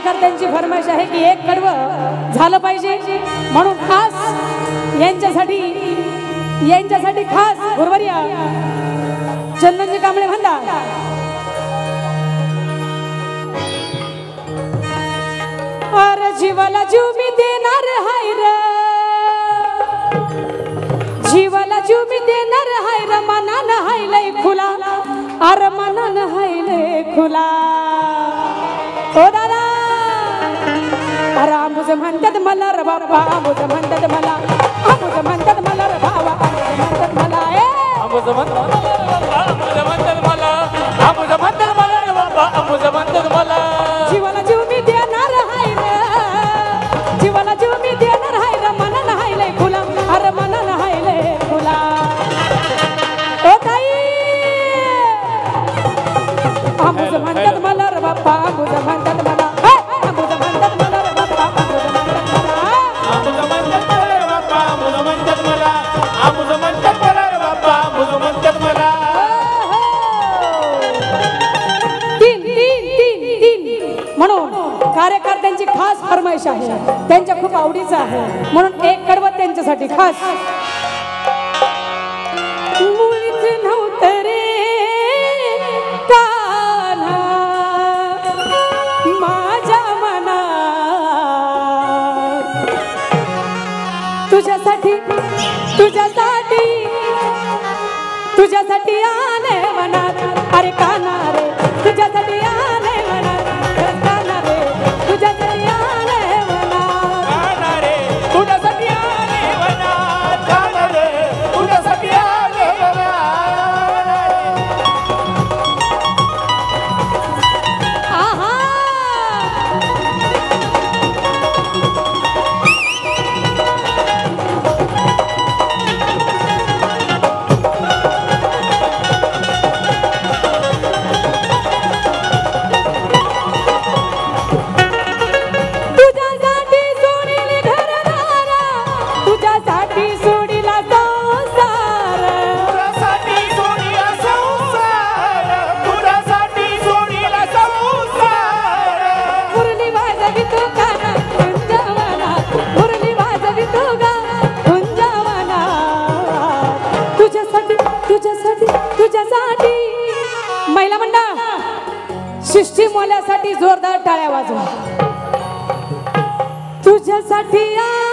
कार्यकर्त्यांची फरमाईश आहे की एक कडवं झालं पाहिजे, म्हणून खास यांच्यासाठी खास गुरुवर्या चंदनजी कांबळे म्हणतात, अरे जीवाला जीव मी देणार हाय रे, जीवाला जीव मी देणार हाय रे, मनानं हाय लय खुला, अरे मनानं हाय लय खुला. ओ दादा अरे आंबुज म्हणतात मला रे बाबा, आंबुज म्हणतात मला, आंबुज म्हणतात मला रे बाबा, म्हणतात मला आंबुज म्हणतात मला, आंबुज म्हणतात मला रे बाबा, आंबुज म्हणतात मला. जीवाला जीव मी देणार हाय रे, जीवाला जीव मी देणार हाय रे, मनानं हाय लय खुला, अरे मनानं हाय लय खुला. ओ ताई आंबुज म्हणतात मला रे बाबा, आंबुज म्हणतात मला, आंबुज म्हणतात मला रे बाबा, आंबुज म्हणतात मला, आंबुज म्हणतात मला रे बाबा, आंबुज म्हणतात मला, आंबुज म्हणतात मला रे बाबा, आंबुज म्हणतात मला. तीन म्हणून कार्यकर्त्यांची खास फरमाईश आहे, त्यांच्या खूप आवडीचं आहे, म्हणून एक कडवं त्यांच्यासाठी खास. मुळीच नव्हतं रे कान्हा माझ्या मनात, तुझ्यासाठी तुझ्यासाठी तुझ्यासाठी आले मनात, अरे कान्हा रे तुझ्यासाठी आले मनात, कान्हा रे तुझ्यासाठी आले मनात, कान्हा रे तुझ्यासाठी आले मनात, कान्हा रे तुझ्यासाठी आले मनात. आहा महिला मंडळ शिष्टी मोल्यासाठी जोरदार टाळ्या वाजवा. तुझ्यासाठी